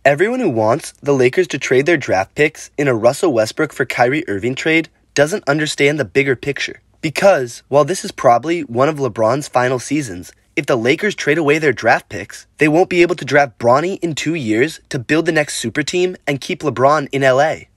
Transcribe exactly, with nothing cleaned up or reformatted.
Everyone who wants the Lakers to trade their draft picks in a Russell Westbrook for Kyrie Irving trade doesn't understand the bigger picture. Because, while this is probably one of LeBron's final seasons, if the Lakers trade away their draft picks, they won't be able to draft Bronny in two years to build the next super team and keep LeBron in L A.